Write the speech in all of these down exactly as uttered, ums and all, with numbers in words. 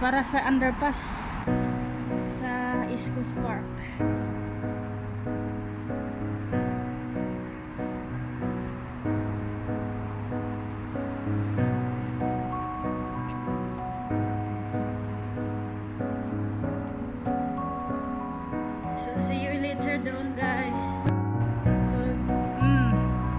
para sa underpass sa East Coast Park. So see you later doon, guys. Uh, mm.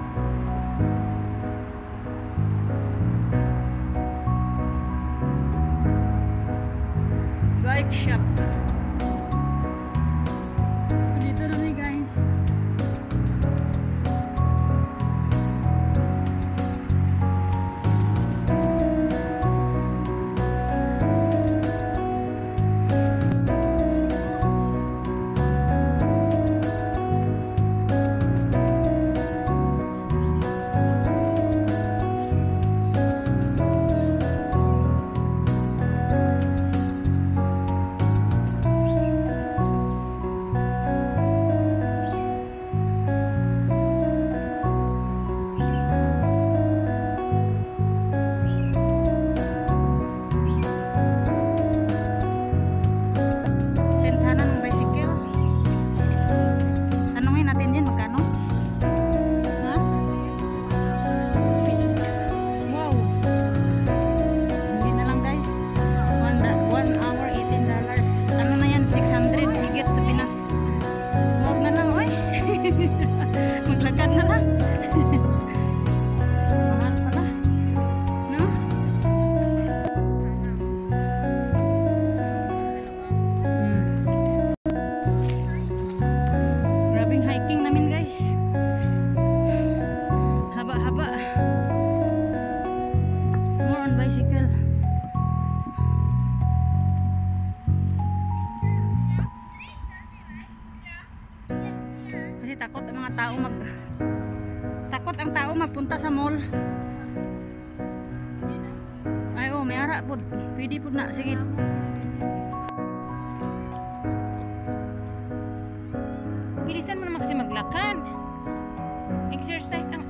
Bike shop. So dito na ni guys. Maglakad na lang. Mahal pala. No? Hmm. Grabing hiking namin, guys. Haba-haba. More on bicycle. Kasi takot ang mga tao mag takot ang tao magpunta sa mall. Ay oh, may ara po. Pwede po na, sige. Bilisan mo naman kasi maglakad. Exercise ang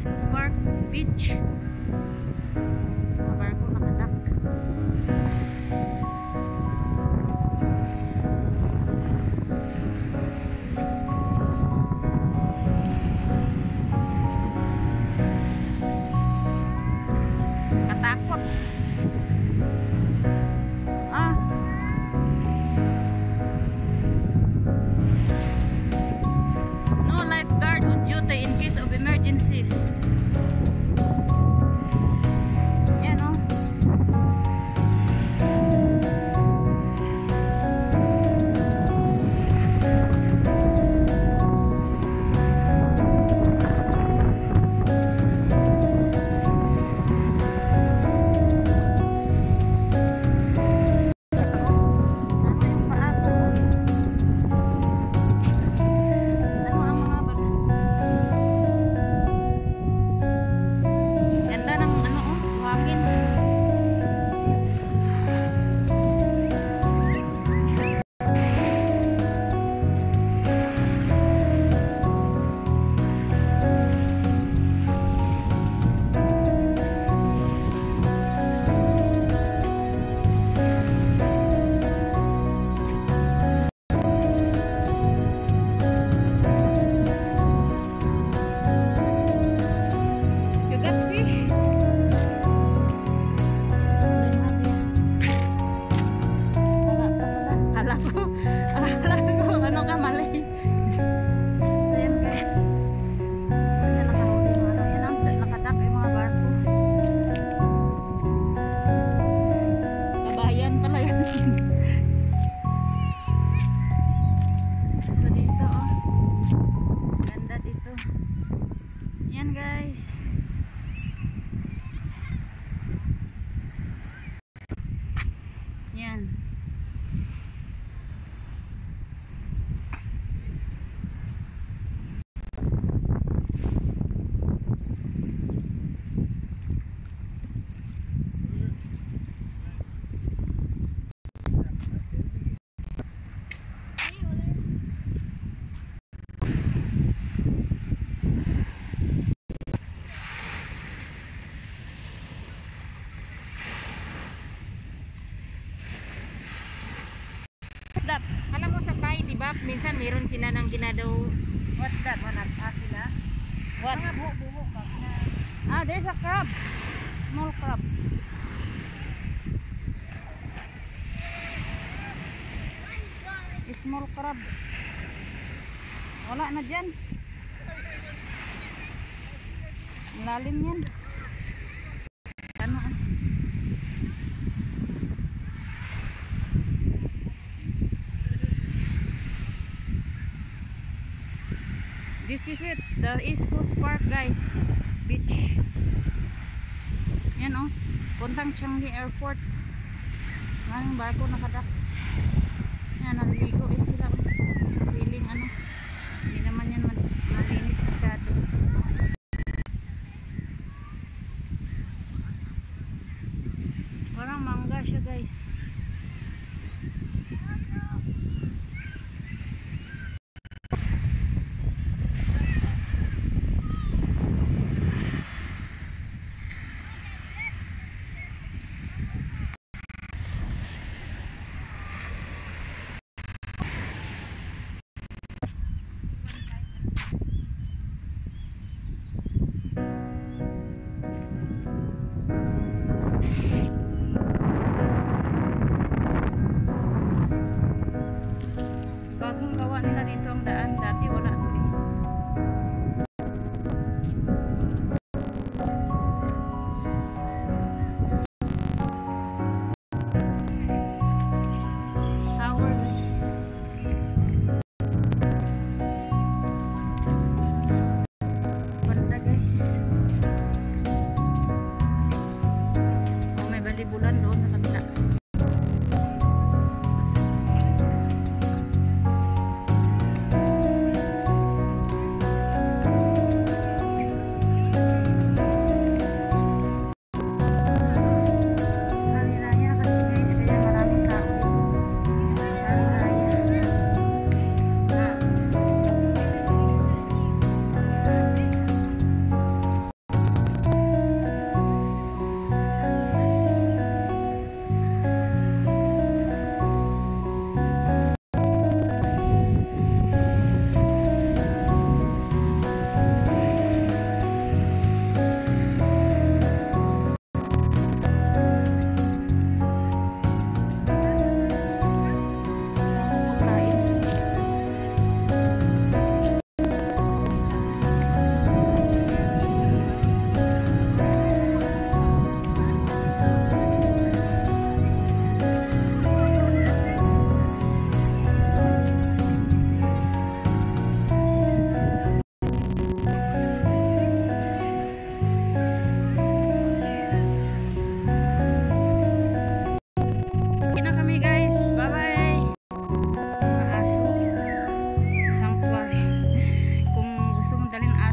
East Coast Park Beach. Mga barko nakadak. Katakot. Ah. No lifeguard on duty in case of emergencies. Yan oh. Yan. That? Alam mo sa Thai, di ba? Minsan meron sila ng ginadaw. What's that? Wanat ah, sila? What? Mga buo-buo ba? Ah, there's a crab. Small crab. Small crab. Wala na dyan. Lalim yan. Ano ah? This is it, the East Coast Park guys, beach. Yan oh, puntang Changi Airport. Maraming barko nakadak. Yan, naliligoin sila. Feeling ano, hindi naman yan malinis masyado. Parang mangga siya guys.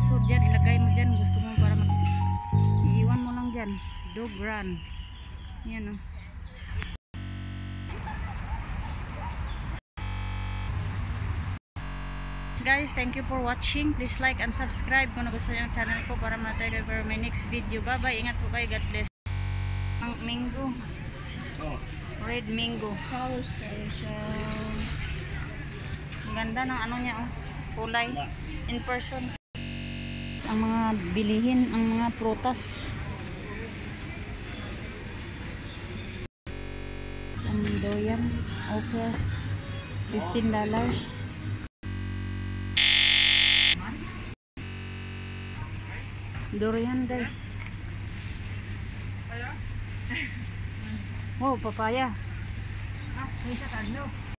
aso dyan, ilagay mo dyan. Gusto mo para mag... Iiwan mo lang dyan. Dog run. Yan o. Guys, thank you for watching. Please like and subscribe kung nagustuhan yung channel ko para matay kayo for my next video. Bye bye. Ingat po kayo. God bless. Ang mango. Red mango. Ang ganda ng ano niya, oh. Kulay. In person. Ang mga bilihin, ang mga prutas. Ang doyan. Okay. fifteen dollars. Durian guys. Oh, papaya. Ah, may sa kanyo.